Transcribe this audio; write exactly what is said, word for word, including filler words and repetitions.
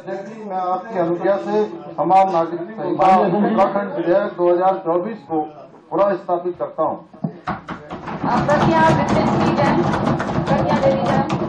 कि मैं आपकी अनुज्ञा से समान नागरिक संहिता उत्तराखंड विधेयक दो हजार चौबीस को पूरा स्थापित करता हूँ। प्रतिज्ञा विस्तृत की जाए, प्रतिज्ञा दे दी जाए।